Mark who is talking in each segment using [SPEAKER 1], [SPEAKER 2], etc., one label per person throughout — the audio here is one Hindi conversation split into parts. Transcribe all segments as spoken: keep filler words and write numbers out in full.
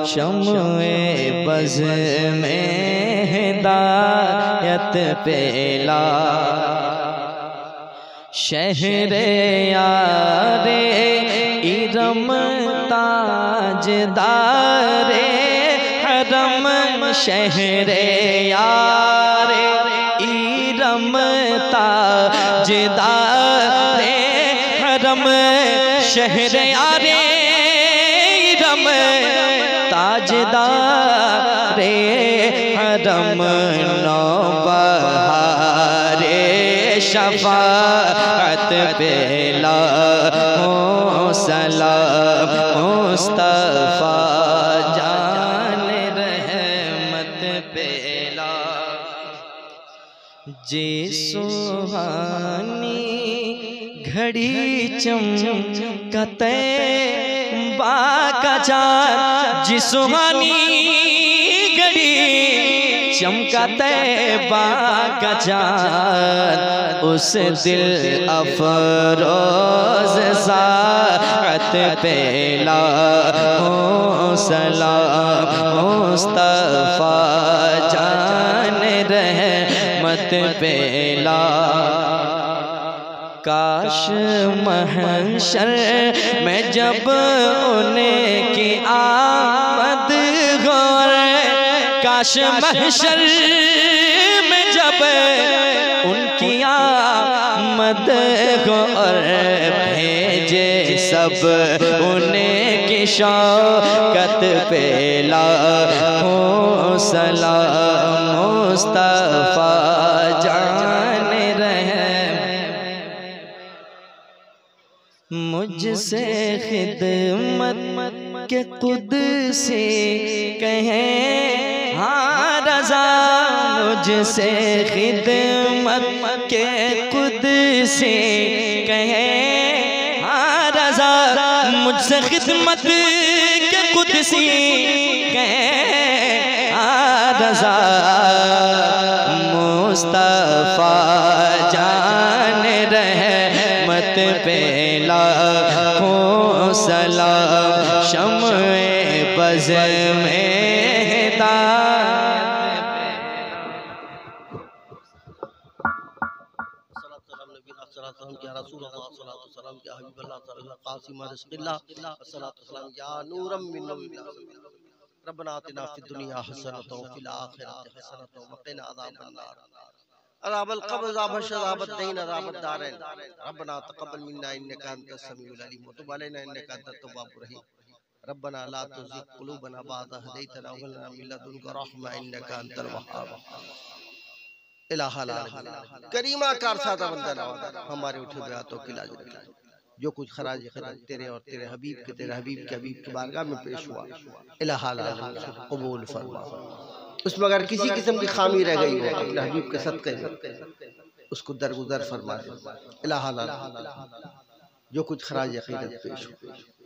[SPEAKER 1] शम्ए बज़ में हिदायत पेला। शहरे यारे इरम ताजदारे हरम, शहरे यारे इरम ताजदारे हरम, शहरे यारे इरम ताजदारे हरम, नौबहारे शफाअत पेला हो सलाम मुस्तफा जान रहमत पेला। जी सुहानी घड़ी चमकते बाका चार, जी सुहानी घड़ी चमकते बाका चार, उस दिल अफरोज साअत पेला हो सलाम मुस्तफा जान रहमत पेला। काश महशर में जब उनकी आमद हो, काश महशर में जब उनकी आमद हो, और भेजे सब उनकी शौकत पेला हो सलाम मुस्तफा जान रहे। मुझसे खिदमत के कुदसी कहें हाँ रज़ा, मुझसे खिदमत के कुदसी कहें हाँ रज़ा, मुझसे खिदमत के कुदसी कहें हाँ रज़ा, मुस्तफा जान रहमत पेला हो सलाम शम्ए बज़ में
[SPEAKER 2] रब्बना आतिना फिद दुनिया हसनतन व फिल आखिरति हसनतन व क़िना अज़ाबन्नार अज़ाबल क़ब्र अज़ाबश अज़ाबद दीन अज़ाबद दारैन रब्बना तक़ब्बल मिन्ना इन्नका अंतस समीउल अलीम व तुब अलैना इन्नका अंतत तव्वाबुर रहीम रब्बना ला तुज़िग़ क़ुलूबना बअद इज़ हदैतना व हब लना मिन लदुनका रहमा इन्नका अंतल वह्हाब। इलाहा करीमा कार सादा बंदा नवाज़ हमारे उठे हुए हाथों की लाज रखा, जो कुछ खराज खराज तेरे और तेरे हबीब के तेरे हबीब के हबीब की बारगाह में पेश हुआ, इलाहा कबूल फरमा। उसमें अगर किसी किस्म की खामी रह गई हो अपने हबीब के सदक़े में उसको दरगुजर फरमा दे। इलाहा जो कुछ खराज अक़ीदत पेश हो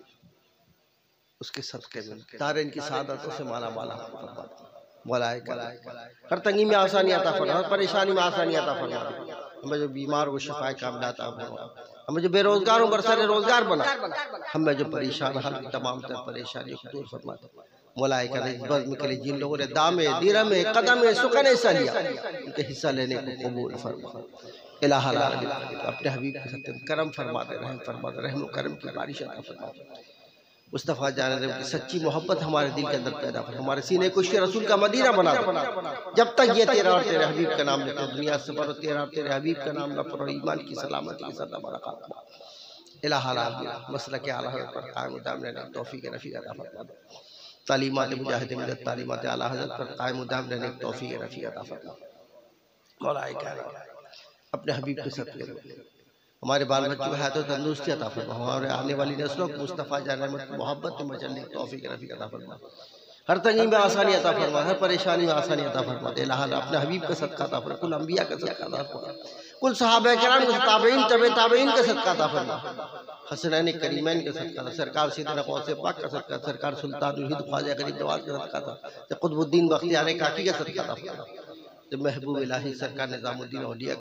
[SPEAKER 2] उसके सदक़े में दारैन की सादतों से माला माला फरमा दे। मौलाए हर तंगी में आसानी आता फरमा, हर परेशानी में आसानी आता फरमा। हमें जो बीमार हो शिफाए कामिला अता फरमा, हमें जो बेरोजगार हो बरसर रोजगार बना, हमें जो परेशान हाल की तमाम तरह परेशानियों को दूर फरमा दे। मौलाए का बज़्म के लिए जिन लोगों ने दामे दिरमे कदमे सुकने हिस्सा लिया उनके हिस्सा लेने को कबूल फरमा। इलाहा अपने हबीब के सत्य करम फरमा दे, रहम फरमा दे, रहम करम की बारिश अता फरमा। मुस्तफ़ा जान की सच्ची मोहब्बत हमारे दिल के अंदर पैदा कर, हमारे सीने को इश्क़ रसूल का मदीना बना दे। जब तक ये तेरा और तेरे हबीब का नाम लेते दुनिया से पढ़ो, तेरा और तेरे हबीब का नाम न पढ़ो, ईमान की सलामती के साथ बरक़ात। इलाहा मसलक आला हज़रत पर कायम दाम रहने की तौफ़ीक़ रफ़ीक़ अता फरमा दे। तालीमात मुजाहिद मिल्लत तालीमात आला हज़रत पर कायम दाम रहने की तौफ़ीक़ रफ़ीक़ अता फरमा। मौलाए कारिम अपने हबीब के सदक़े हमारे बाल बच्चों को है तो तंदुरुस्ती अता फरमा, हमारे आने वाली नस्लों को मुस्तफ़ा जान रहमत की मोहब्बत में मचलने की तौफ़ीक़ रफ़ीक़ अता फरमा। हर तंगी में आसानी अता फरमा, हर परेशानी में आसानी अता फरमा। इलाहा अपने हबीब का सदका अता फरमा, कुल अंबिया का सदका अता फरमा, कुल सहाबा किराम के ताबईन तबे ताबईन का सदका अता फरमा। हसनैन करीमैन का सदका था, सरकार सैयदना गौसे पाक का सदका, सरकार सुल्तानुल हिंद ख्वाजा गरीब नवाज का सदका था, क़ुतबुद्दीन बख्तियार काकी का सदका था, जब महबूब इलाही सरकार निज़ामुद्दीन औलिया